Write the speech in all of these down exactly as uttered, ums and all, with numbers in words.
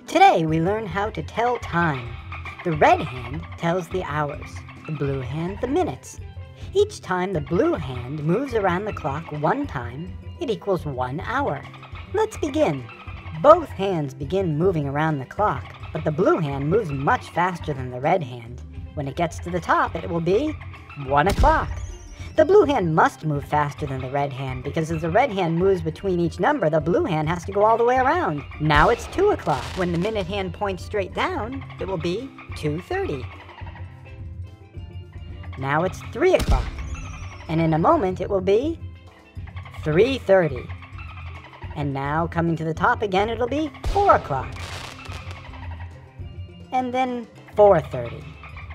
Today we learn how to tell time. The red hand tells the hours, the blue hand the minutes. Each time the blue hand moves around the clock one time, it equals one hour. Let's begin. Both hands begin moving around the clock, but the blue hand moves much faster than the red hand. When it gets to the top, it will be one o'clock. The blue hand must move faster than the red hand, because as the red hand moves between each number, the blue hand has to go all the way around. Now it's two o'clock. When the minute hand points straight down, it will be two thirty. Now it's three o'clock, and in a moment it will be three thirty. And now, coming to the top again, it'll be four o'clock. And then four thirty.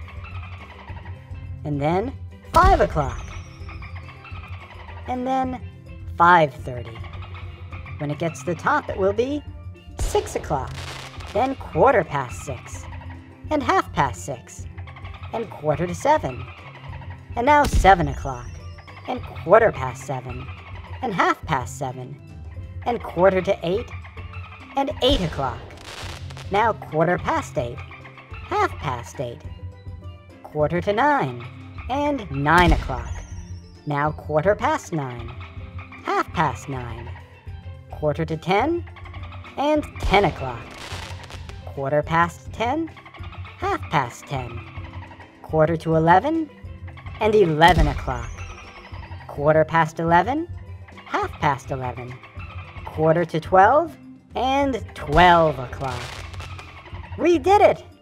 And then five o'clock. And then five thirty. When it gets to the top, it will be six o'clock. Then quarter past six. And half past six. And quarter to seven. And now seven o'clock. And quarter past seven. And half past seven. And quarter to eight. And eight o'clock. Now quarter past eight. Half past eight. Quarter to nine. And nine o'clock. Now quarter past nine, half past nine, quarter to ten, and ten o'clock. Quarter past ten, half past ten, quarter to eleven, and eleven o'clock. Quarter past eleven, half past eleven, quarter to twelve, and twelve o'clock. We did it!